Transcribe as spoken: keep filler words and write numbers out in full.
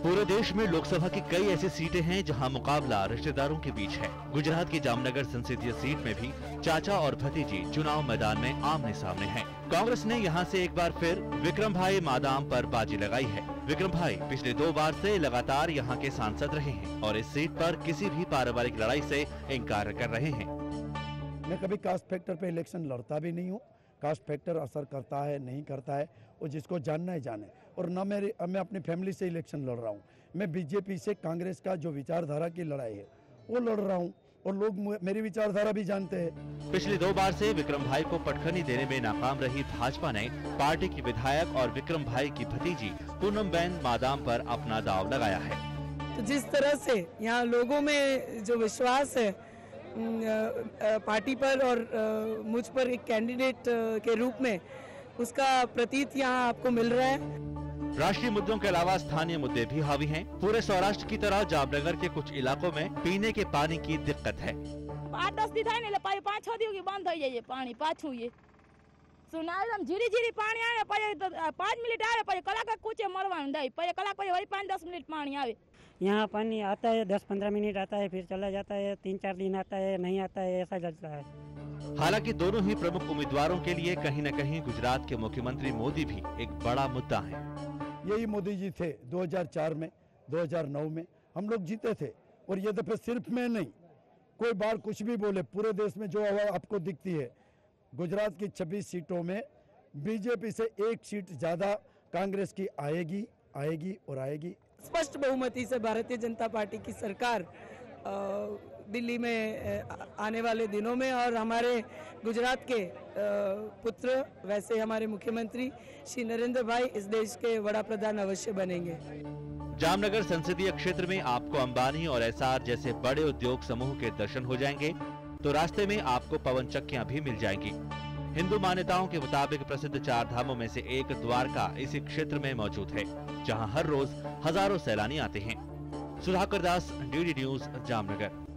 पूरे देश में लोकसभा की कई ऐसी सीटें हैं जहां मुकाबला रिश्तेदारों के बीच है। गुजरात की जामनगर संसदीय सीट में भी चाचा और भतीजी चुनाव मैदान में आमने सामने हैं। कांग्रेस ने यहां से एक बार फिर विक्रम भाई मादाम पर बाजी लगाई है। विक्रम भाई पिछले दो बार से लगातार यहां के सांसद रहे हैं और इस सीट पर किसी भी पारिवारिक लड़ाई से इनकार कर रहे हैं। मैं कभी कास्ट फैक्टर पे इलेक्शन लड़ता भी नहीं हूँ। कास्ट फैक्टर असर करता है नहीं करता है वो जिसको जानना है जाने। और न मेरे मैं अपनी फैमिली से इलेक्शन लड़ रहा हूँ। मैं बीजेपी से कांग्रेस का जो विचारधारा की लड़ाई है वो लड़ रहा हूँ और लोग मेरी विचारधारा भी जानते हैं। पिछली दो बार से विक्रम भाई को पटखनी देने में नाकाम रही भाजपा ने पार्टी की विधायक और विक्रम भाई की भतीजी पूनम बेन मादाम पर अपना दांव लगाया है। तो जिस तरह से यहाँ लोगों में जो विश्वास है पार्टी पर और मुझ पर एक कैंडिडेट के रूप में, उसका प्रतीत यहाँ आपको मिल रहा है। राष्ट्रीय मुद्दों के अलावा स्थानीय मुद्दे भी हावी हैं। पूरे सौराष्ट्र की तरह जामनगर के कुछ इलाकों में पीने के पानी की दिक्कत है। आठ दस दिन થાય ને એટલે પાંચ છ દિવસ બંધ થઈ જાય પાણી પાછું એ સુનાયમ જીરી જીરી પાણી આવે પછી પાંચ મિનિટ આવે પછી કલાક કૂચે મરવાનું થાય પછી કલાક પછી વળી પાંચ દસ મિનિટ પાણી આવે। यहाँ पानी आता है दस पंद्रह मिनट आता है फिर चला जाता है, तीन चार दिन आता है नहीं आता है, ऐसा चलता है। हालांकि दोनों ही प्रमुख उम्मीदवारों के लिए कहीं न कहीं गुजरात के मुख्यमंत्री मोदी भी एक बड़ा मुद्दा है। यही मोदी जी थे दो हज़ार चार में, दो हज़ार नौ में हम लोग जीते थे और ये दफे सिर्फ मैं नहीं, कोई बार कुछ भी बोले पूरे देश में जो हवा आपको दिखती है, गुजरात की छब्बीस सीटों में बीजेपी से एक सीट ज्यादा कांग्रेस की आएगी आएगी और आएगी। स्पष्ट बहुमति से भारतीय जनता पार्टी की सरकार दिल्ली में आने वाले दिनों में और हमारे गुजरात के पुत्र वैसे हमारे मुख्यमंत्री श्री नरेंद्र भाई इस देश के वड़ा प्रधान अवश्य बनेंगे। जामनगर संसदीय क्षेत्र में आपको अंबानी और एसआर जैसे बड़े उद्योग समूह के दर्शन हो जाएंगे तो रास्ते में आपको पवन चक्कियां भी मिल जाएंगी। हिंदू मान्यताओं के मुताबिक प्रसिद्ध चार धामों में से एक द्वारका इसी क्षेत्र में मौजूद है, जहां हर रोज हजारों सैलानी आते हैं। Sudhakar Das, DD news, Jamnagar.